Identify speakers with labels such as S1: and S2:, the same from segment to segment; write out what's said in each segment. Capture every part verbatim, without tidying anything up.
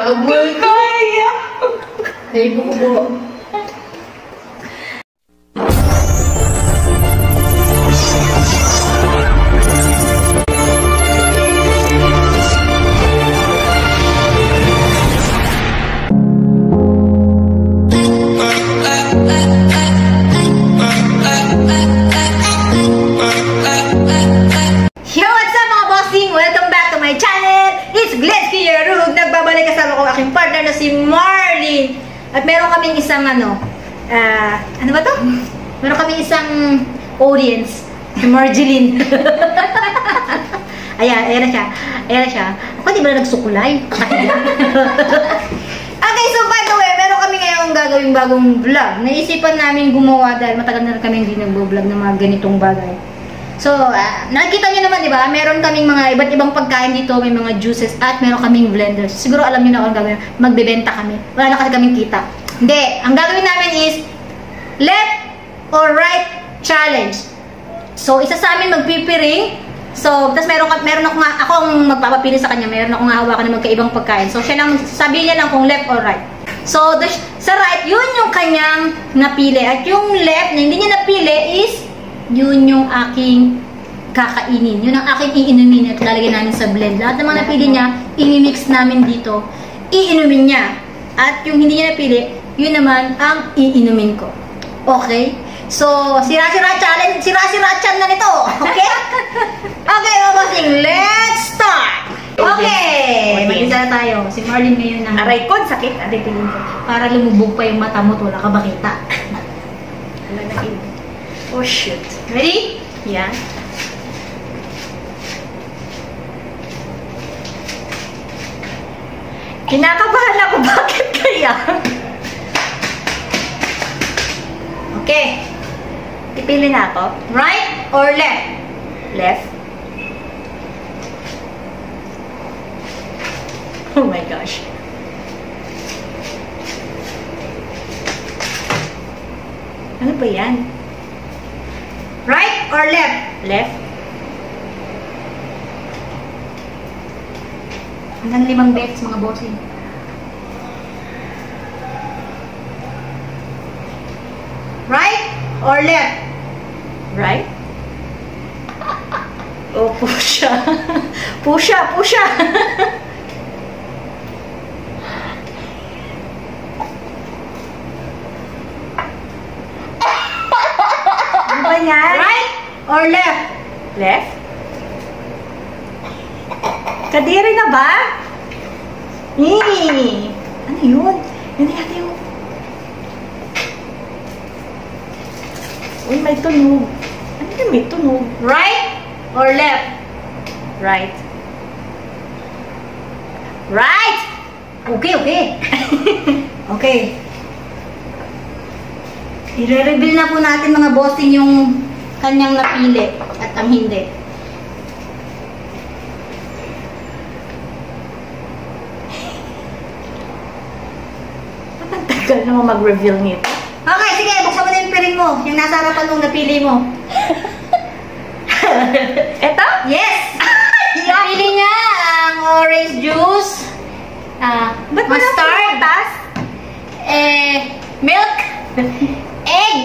S1: Abul kaya! Ay, buko.
S2: Partner na si Marlene. At meron kaming isang ano, uh, ano ba to? Meron kaming isang audience, si Marjeline. ayan, ayan na siya. Ayan na siya. Ako di ba na nagsukulay? Okay, so by the way, meron kami ngayong gagawing bagong vlog. Naisipan namin gumawa dahil matagal na kami hindi nag-vlog ng mga ganitong bagay. So, uh, nakikita nyo naman, di ba? Meron kaming mga iba't ibang pagkain dito, may mga juices, at meron kaming blenders. Siguro alam nyo na kung gagawin. Magbebenta kami. Wala na kasi kaming kita. Hindi. Ang gagawin namin is left or right challenge. So, isa sa amin magpipiring. So, tapos meron, meron ako nga, ako ang magpapapili sa kanya. Meron ako nga hawakan ng magkaibang pagkain. So, siya lang, sabihin niya lang kung left or right. So, the, sa right, yun yung kanyang napili. At yung left na hindi niya napili is yun yung aking kakainin. Yun ang aking iinumin at lalagyan namin sa blend. Lahat ng mga napili niya, i-mix namin dito. Iinumin niya. At yung hindi niya napili, yun naman ang iinumin ko. Okay? So, sira-sira challenge, sira-sira chan na nito. Okay? Okay, mga bossing, let's start! Okay! Mag-isa na tayo. Si Marlene ngayon ang aray ko, sakit. Aday tingin ko. Para lumubog pa yung mata mo, wala ka ba kita? Wala na in. Oh, shoot. Ready? Yeah. Kinakabahan ako. Bakit kaya? Okay. Pipili na ako. Right or left? Left. Oh my gosh. Ano ba yan? Right or left? Left. Hanggang limang bets, mga bossing. Right or left? Right. Oh, pusha. Pusha, pusha. Right or left? Left? Kadiri na ba? Eee! Ano yun? Yan yata yung... Uy, may tunog. Ano yung may tunog? Right or left? Right. Right! Okay, okay. Okay. I-reveal na po natin mga bossing yung kanyang napili at ang hindi. Ang tagal naman mag-reveal nito. Okay, sige, buksan mo na yung piling mo. Yung nasa harapan mong napili mo. Eto? Yes! Napili niya ang orange juice, uh, mustard, eh, milk, egg,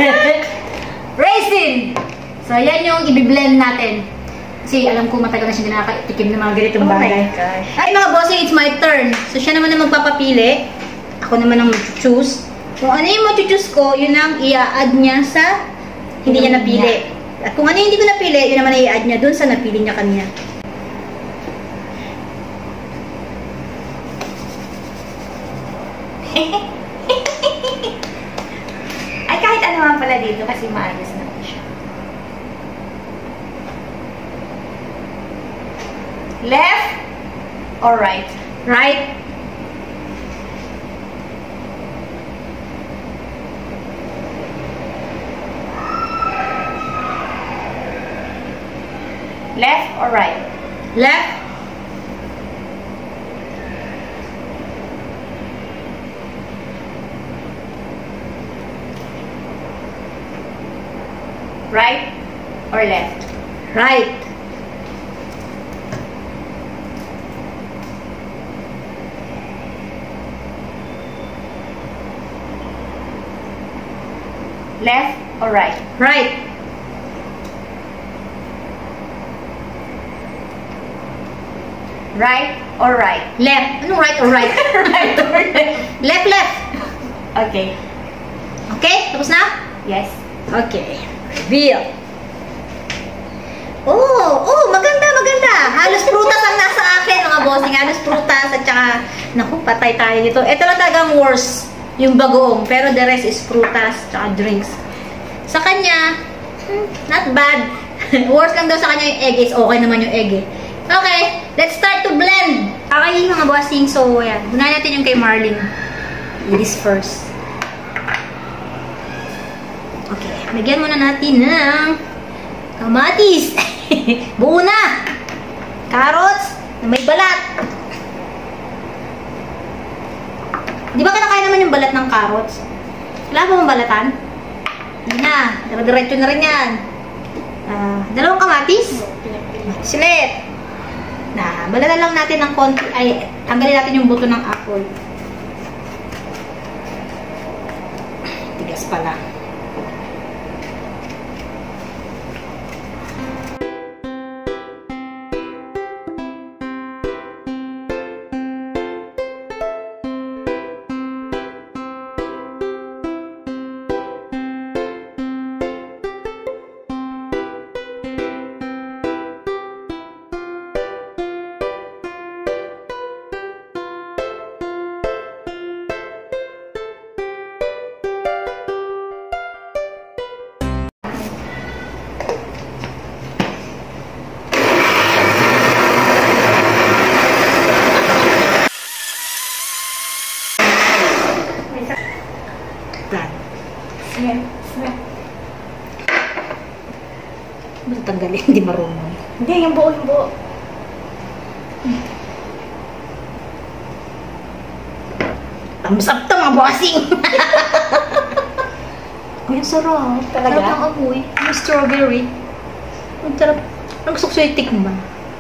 S2: raisin. So, yan yung i-blend natin. Kasi alam ko matagal na siya nakakatikim ng mga ganitong bagay. Oh my gosh. Ay mga bossing, it's my turn. So, siya naman ang magpapapili. Ako naman ang mag-choose. Kung ano yung mag-choose ko, yun ang i-add niya sa hindi niya napili. At kung ano yung hindi ko napili, yun naman i-add niya dun sa napili niya kanina.
S1: Ay, kahit ano man pala dito kasi maayos naman siya. Left or right?
S2: Right.
S1: Left or right?
S2: Left.
S1: Right or left?
S2: Right.
S1: Left or right?
S2: Right.
S1: Right or right?
S2: Left. Anong right or right?
S1: Right or left?
S2: Left, left.
S1: Okay.
S2: Okay? Tapos na?
S1: Yes.
S2: Okay. Reveal. Oh, oh, maganda, maganda. Halos prutas ang nasa akin, mga bossing. Halos prutas at saka, naku, patay tayo dito. Ito lang talagang worst, yung bagoong. Pero the rest is prutas, tsaka drinks. Sa kanya, hmm, not bad. Worst lang daw sa kanya yung egg is okay naman yung egg eh. Okay, let's start to blend. Okay, mga bossing. So, yan. Unahin natin yung kay Marlene. Ladies first. Okay, bigyan muna natin ng kamatis. Buo na. Carrots na may balat. Di ba kinakain naman yung balat ng carrots? Wala ba mong balatan? Hindi na. Dire-diretso na rin yan. Uh, dalawang kamatis. Silit. Na, balatan lang natin ng konti. Ay, tanggalin natin yung buto ng apple. Tigas pala.
S1: Smell. Smell.
S2: Ba't tanggalin? Hindi marunong.
S1: Hindi, yung buo, yung buo.
S2: Thumbs up to, mga bossing! Uy, ang sarap.
S1: Talaga?
S2: Sarap ng amoy. Yung strawberry. Ang sarap. Ang gusto ko sa'yo tikman.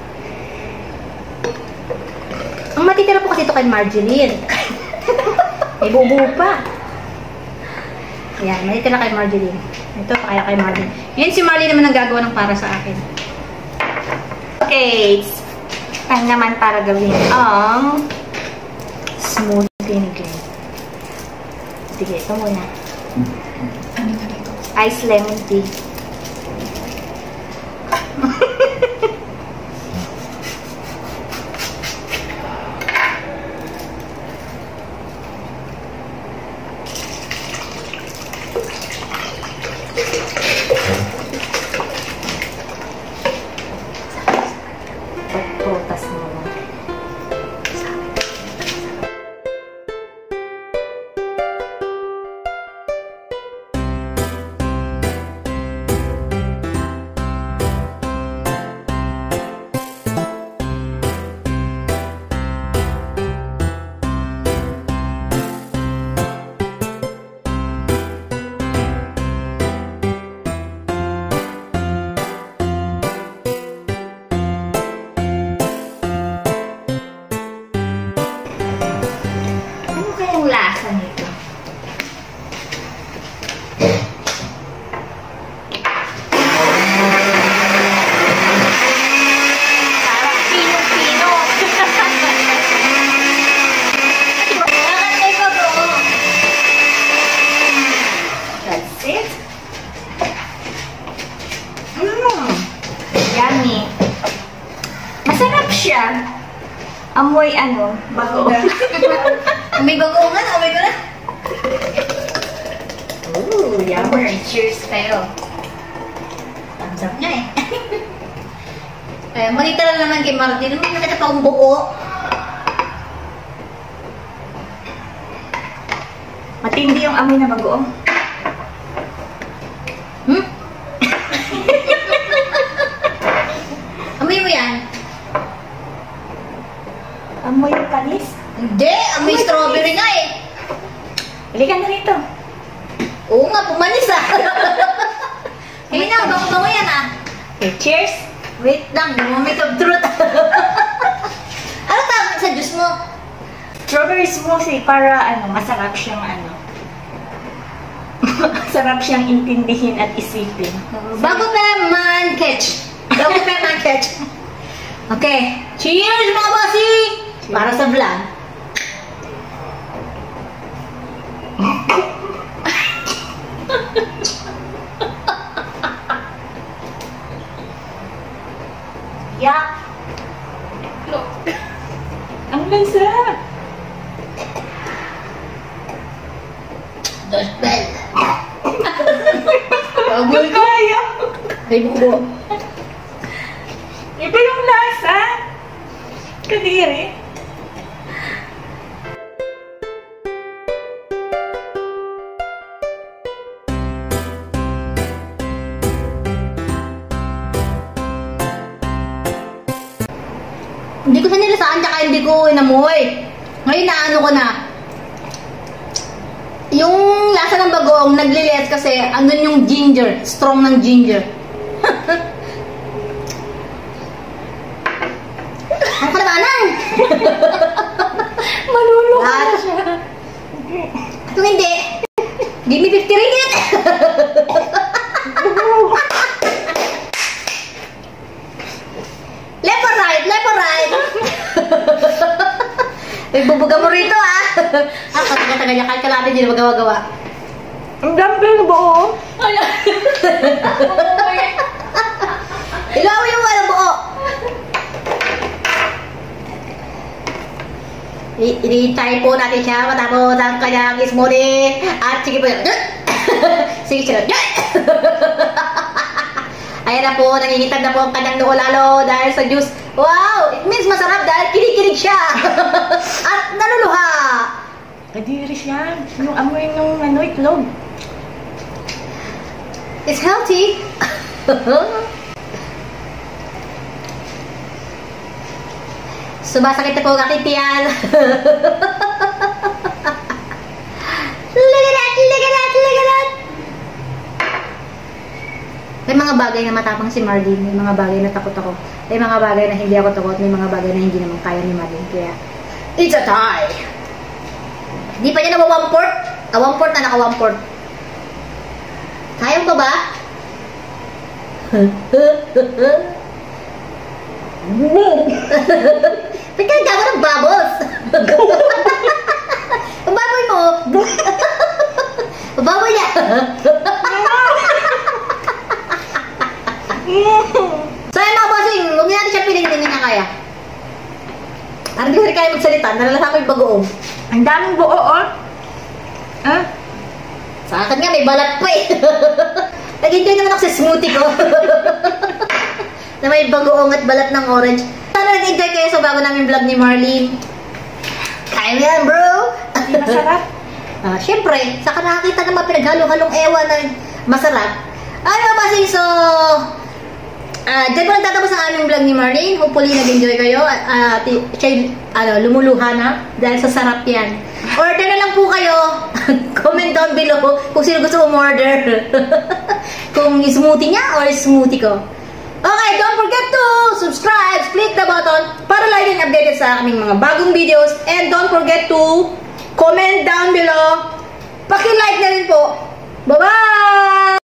S2: Ang matitira po kasi ito kay Marjeline. May buo-buo pa. Ayan, matitira kay Marjeline. Ito, kaya kay Marjeline. Yan si Marlene naman ang gagawa ng para sa akin.
S1: Okay. It's time naman para gawin ang
S2: Smooth vinegar. Sige, ito muna.
S1: ice lemon tea.
S2: Prutas muna. Ang lasa nito.
S1: Parang pino-pino.
S2: Nakatay ko bro.
S1: That's it.
S2: Mm.
S1: Yummy. Masarap siya. Amoy ano, bago.
S2: May bagoongan, amoy ko na.
S1: Ooh, yummer. Cheers kayo.
S2: Thumbs up niya eh. Eh, malita lang naman kay Martin. Naman nakita pa akong buo.
S1: Matindi yung amoy na bagoong.
S2: Hmm? Amoy mo yan?
S1: Amoy yung panis.
S2: Hindi, amoy strawberry nga eh.
S1: Bili ka na rito.
S2: Oo nga, pumanis ah. Hindi na, bango-bango yan ah.
S1: Okay, cheers.
S2: Wait lang, the moment of truth. Ano tawag sa juice mo?
S1: Strawberry smoothie para ano, masarap siyang ano.
S3: Masarap siyang intindihin at isipin.
S2: Bago pa man catch. Bago pa man catch. Okay. Cheers mga bossy! Para sa vlog. Yak!
S3: Look. Ang lansa.
S2: Dosbel.
S3: Hindi kaya.
S2: Ay, bubo.
S3: Iba yung lasa. Kadiri.
S2: Hindi ko siya nilasaan, tsaka hindi ko inamoy. Ngayon naano ko na. Yung lasa ng bagoong naglilis kasi andun yung ginger, strong ng ginger. Ang kalabanan!
S3: Maluluha
S2: At,
S3: na siya.
S2: kung hindi, give me fifty ringgit! Left or right? Left or right? Nagbubuga mo rito ah! Ah, kataga-taga niya, kalkalate niya na magawa-gawa.
S3: Ang dumpling buo.
S2: Ilaw yung walang buo! Ini-try po natin siya matapos ang kanyang smoothie. At sige po yun. Sige siya. Ayan na po, nangingitab na po ang kanyang noo lalo dahil sa juice. Wow! It means masarap dahil kinikilig siya. At naluluha.
S3: Kadiri siya. Yung amoy ng ano, itlog.
S2: It's healthy. Sumasakit na po ang aking tiyan. Look at that! Look at that! Look at that! May mga bagay na matapang si Marlene. May mga bagay na takot ako. May mga bagay na hindi ako takot. May mga bagay na hindi naman kaya ni Marlene. Kaya, it's a tie! Di pa niya na one port? Ah, one port na naka one port. Kaya mo ba ba? Ba't ka nagkago ng bubbles? Ang baboy mo? Ang baboy niya? So yun mga bossing, huwag niya natin siya piling, hindi niya kaya. Parang di ko rin kaya magsalita, nalalasan ko yung bagoong.
S3: Ang daming buo, oh. Ah?
S2: Sa akin nga, may balat pa eh. Nag-enjoy naman ako sa smoothie ko. Na may bagoong at balat ng orange. Sana nag-enjoy kayo sa bago namin vlog ni Marlene. Kaya mo yan, bro!
S3: Hindi masarap.
S2: uh, Siyempre, saka nakakita naman pinaghalo-halong ewan na masarap. Ano ba kasi, so... Uh, dyan po nagtatapos ang aming vlog ni Marlene. Hopefully, nag-enjoy kayo. At uh, siya, ano, lumuluha na. Dahil sa sarap yan. Order na lang po kayo. Comment down below kung sino gusto umorder. Kung smoothie niya or smoothie ko. Okay, don't forget to subscribe, click the button para lagi din updated sa aming mga bagong videos. And don't forget to comment down below. Paki-like na rin po. Bye-bye!